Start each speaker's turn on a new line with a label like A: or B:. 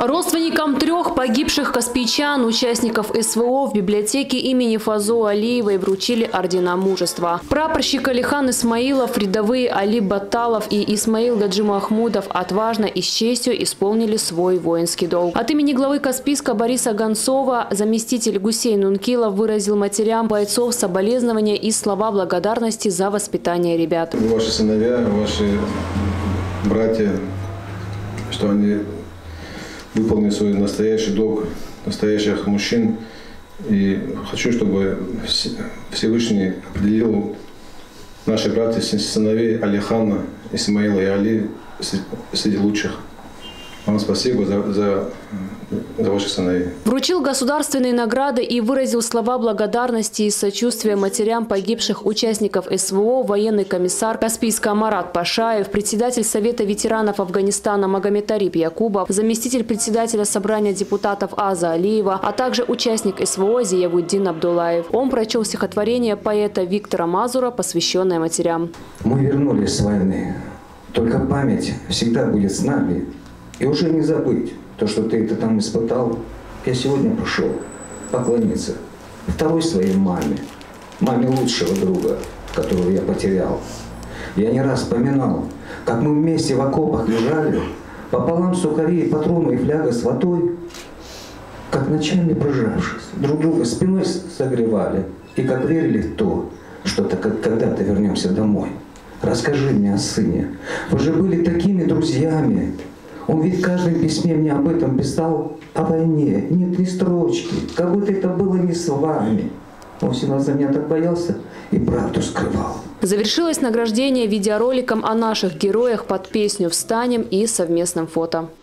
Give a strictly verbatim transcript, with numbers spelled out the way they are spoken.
A: Родственникам трех погибших каспийчан, участников СВО, в библиотеке имени Фазо Алиевой вручили ордена мужества. Прапорщик Алихан Исмаилов, рядовые Али Баталов и Исмаил Гаджимахмудов отважно и с честью исполнили свой воинский долг. От имени главы Каспийска Бориса Гонцова заместитель Гусейн Ункилов выразил матерям бойцов соболезнования и слова благодарности за воспитание ребят.
B: Ваши сыновья, ваши братья, что они выполнили свой настоящий долг настоящих мужчин. И хочу, чтобы Всевышний определил наших братьев, сыновей Алихана, Исмаила и Али среди лучших. Вам спасибо за, за, за ваших сыновей.
A: Вручил государственные награды и выразил слова благодарности и сочувствия матерям погибших участников СВО военный комиссар Каспийска Марат Пашаев, председатель Совета ветеранов Афганистана Магомед-Ариб Якубов, заместитель председателя собрания депутатов Аза Алиева, а также участник СВО Зиявуддин Абдулаев. Он прочел стихотворение поэта Виктора Мазура, посвященное матерям.
C: Мы вернулись с войны, только память всегда будет с нами. И уже не забыть то, что ты это там испытал. Я сегодня пришел поклониться второй своей маме, маме лучшего друга, которого я потерял. Я не раз вспоминал, как мы вместе в окопах лежали, пополам сухари, патроны и фляга с водой, как ночами прижавшись, друг друга спиной согревали, и как верили в то, что когда-то вернемся домой. Расскажи мне о сыне. Вы же были такими друзьями. Он ведь в каждом письме мне об этом писал, о войне. Нет ни строчки, как будто это было не с вами. Он всегда за меня так боялся и правду скрывал.
A: Завершилось награждение видеороликом о наших героях под песню «Встанем» и совместным фото.